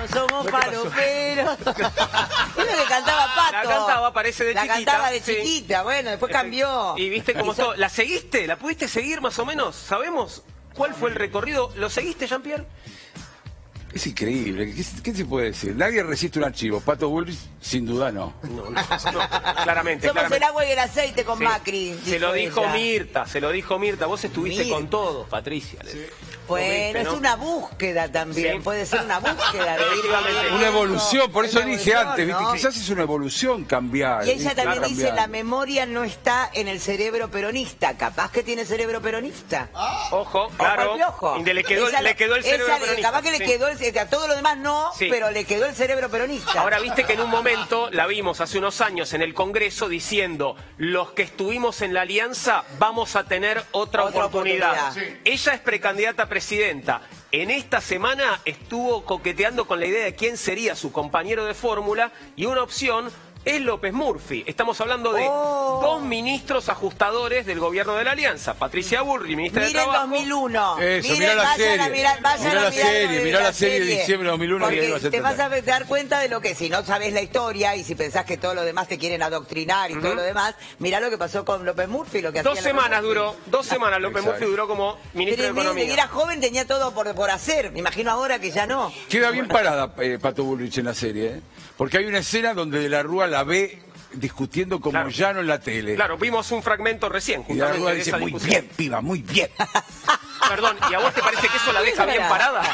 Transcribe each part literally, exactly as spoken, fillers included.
no somos faloperos. Es lo que cantaba Pato. La cantaba, parece de la chiquita. La cantaba de sí. chiquita, bueno, después cambió. Y viste cómo todo. ¿La seguiste? ¿La pudiste seguir más o menos? ¿Sabemos cuál fue el recorrido? ¿Lo seguiste, Jean-Pierre? Es increíble. ¿Qué, ¿Qué se puede decir? Nadie resiste un archivo. Pato Bullrich, sin duda, no. No, no, no. Claramente. Somos claramente. el agua y el aceite con Sí. Macri. Se lo dijo ella. Mirta, se lo dijo Mirta. Vos estuviste Mirta. con todos, Patricia. Sí. Bueno, viste, ¿no? es una búsqueda también. Sí. Puede ser una búsqueda de ir Efectivamente. Una evolución, por eso Una dije evolución, antes, ¿viste? ¿no? Quizás es una evolución cambiar. Y ella ¿viste? también Va dice, cambiando. la memoria no está en el cerebro peronista. Capaz que tiene cerebro peronista. Ojo, Ojo claro. al piojo. Y le quedó, Ella le lo- quedó el cerebro ella le- peronista. Capaz que le Sí. quedó el cerebro, a todo lo demás no, Sí. pero le quedó el cerebro peronista. Ahora viste que en un momento la vimos hace unos años en el Congreso diciendo los que estuvimos en la alianza vamos a tener otra, Otra oportunidad. oportunidad. Sí. Ella es precandidata a presidenta. En esta semana estuvo coqueteando con la idea de quién sería su compañero de fórmula y una opción es López Murphy. Estamos hablando de Oh. dos ministros ajustadores del gobierno de la alianza. Patricia Bullrich, ministra de Miren Trabajo. dos mil uno. Eso, Miren, mirá la vayan serie. a mirar, vayan Mirá a la mirar serie, de mirá la serie de diciembre de dos mil uno Porque que va a ser te vas a total. dar cuenta de lo que, si no sabes la historia y si pensás que todo lo demás te quieren adoctrinar y todo lo demás, mirá lo que pasó con López Murphy, lo que Dos hacía López semanas Murphy. duró, dos semanas López Exacto. Murphy duró como ministro de Tremendo, y Economía. era joven, tenía todo por, por hacer. Me imagino ahora que ya no. Queda bien parada eh, Pato Bullrich en la serie, ¿eh? Porque hay una escena donde De la Rúa la ve discutiendo como Claro. llano en la tele. Claro, vimos un fragmento recién. Y De la justamente Rúa de dice, esa muy discusión. bien, piba, muy bien. Perdón, ¿y a vos te parece que eso la deja bien parada?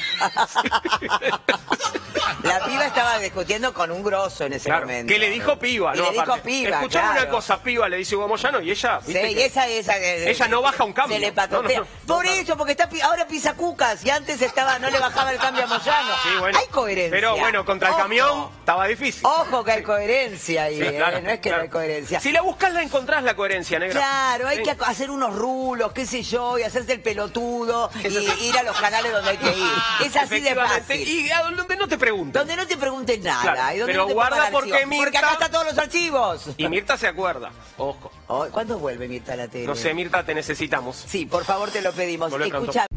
La piba estaba discutiendo con un grosso en ese Claro, momento. que le dijo piba, Y ¿no? le dijo Aparte. piba, Escuchame claro. una cosa, piba, le dice Hugo Moyano, y ella... Sí, ¿viste y que esa, esa, eh, ella no baja un cambio. Se le patotea. No, no, no. Por eso, porque está pi- ahora pisa cucas y antes estaba no le bajaba el cambio a Moyano. Sí, bueno. Hay coherencia. Pero bueno, contra el Ojo. camión estaba difícil. Ojo que hay coherencia ahí, Sí, ¿eh? claro, No es que claro. no hay coherencia. Si la buscas, la encontrás la coherencia, negra. Claro, hay Sí. que hacer unos rulos, qué sé yo, y hacerse el pelotudo y Es así. ir a los canales donde hay que ir. Es así de Efectivamente. fácil. Y a donde no te pregunten. Donde no te pregunten nada. Claro, y donde pero no te guarda pongan porque archivos. Porque acá Mirta- están todos los archivos. Y Mirta se acuerda. Ojo. Oh, ¿cuándo vuelve Mirta a la tele? No sé, Mirta, te necesitamos. Sí, por favor te lo pedimos. Volvé pronto. Escucha.